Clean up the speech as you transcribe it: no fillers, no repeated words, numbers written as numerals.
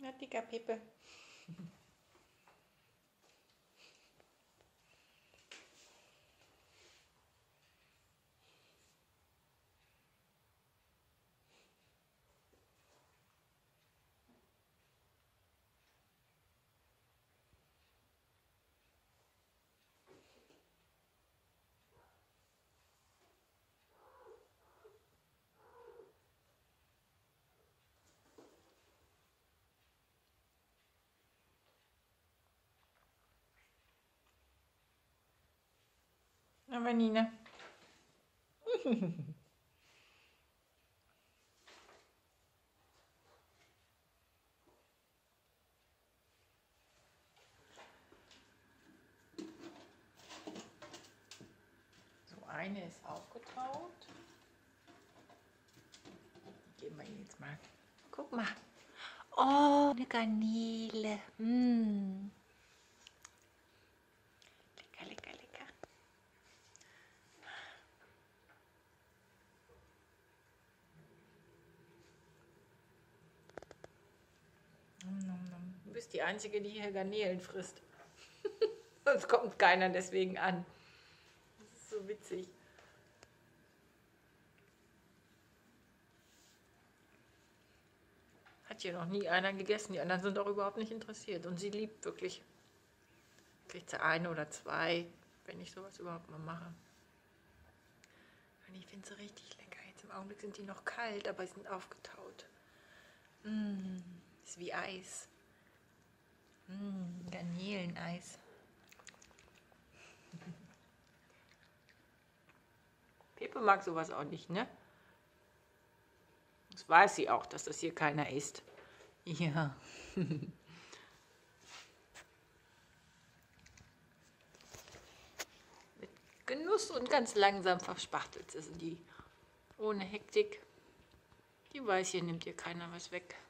Na, dicker Pepe. Aber Nina. So, eine ist aufgetaut. Geben wir ihn jetzt mal. Guck mal. Oh, eine Garnele. Lecker, lecker, lecker. Du bist die Einzige, die hier Garnelen frisst. Sonst kommt keiner deswegen an. Das ist so witzig. Hat hier noch nie einer gegessen. Die anderen sind auch überhaupt nicht interessiert. Und sie liebt wirklich. Kriegt sie eine oder zwei, wenn ich sowas überhaupt mal mache. Und ich finde sie richtig lecker. Jetzt im Augenblick sind die noch kalt, aber sie sind aufgetaut. Ist wie Eis. Garneleneis. Pepe mag sowas auch nicht, ne? Das weiß sie auch, dass das hier keiner isst. Ja. Mit Genuss und ganz langsam verspachtelt sind die. Ohne Hektik. Die weiß, hier nimmt ihr keiner was weg.